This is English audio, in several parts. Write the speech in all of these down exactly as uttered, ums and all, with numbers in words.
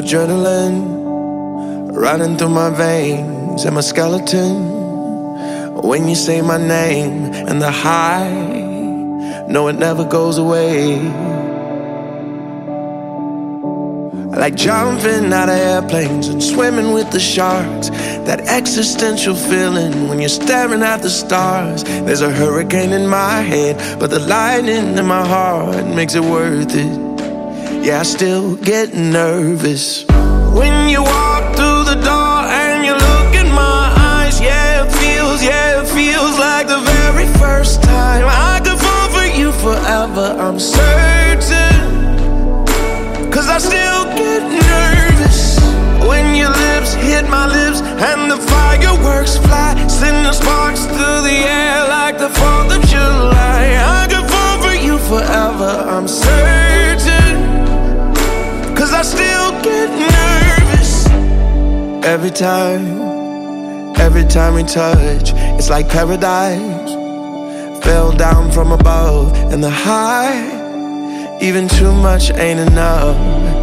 adrenaline running through my veins and my skeleton. When you say my name and the high, no, it never goes away. I like jumping out of airplanes and swimming with the sharks. That existential feeling when you're staring at the stars. There's a hurricane in my head, but the lightning in my heart makes it worth it. Yeah, I still get nervous when you walk through the door and you look in my eyes. Yeah, it feels, yeah, it feels like the very first time. I could fall for you forever, I'm certain. Cause I still get nervous when your lips hit my lips and the fireworks fly, sending sparks through the air like the fourth of July. I could fall for you forever, I'm certain. Cause I still get nervous every time, every time we touch. It's like paradise fell down from above, and the high, even too much ain't enough.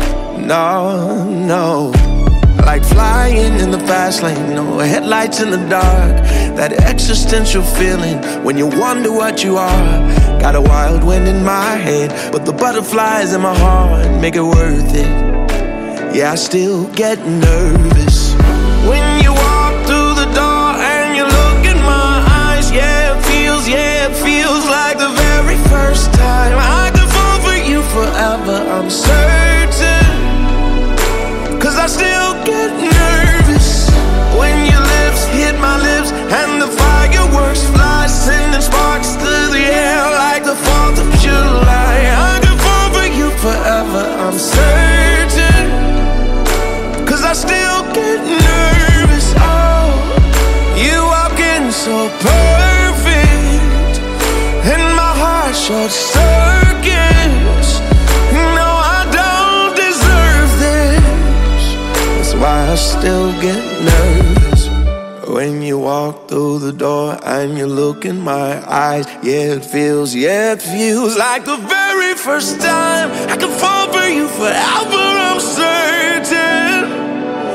No, no. Like flying in the fast lane, no headlights in the dark. That existential feeling when you wonder what you are. Got a wild wind in my head, but the butterflies in my heart make it worth it. Yeah, I still get nervous when you walk through the door and you look in my eyes. Yeah, it feels, yeah, it feels like the very first time. I could fall for you forever, I'm certain. Cause I still get nervous when your lips hit my lips and the fireworks fly, sending sparks through the air like the fourth of July. I could fall for you forever, I'm certain. Cause I still get nervous. Oh, you walk in so perfect and my heart short circuits. No, I don't deserve this. That's why I still get nervous when you walk through the door and you look in my eyes. Yeah, it feels, yeah, it feels like the very first time. I can fall for you forever, I'm certain.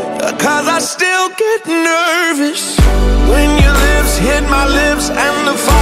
Cause I still get nervous when your lips hit my lips and the fire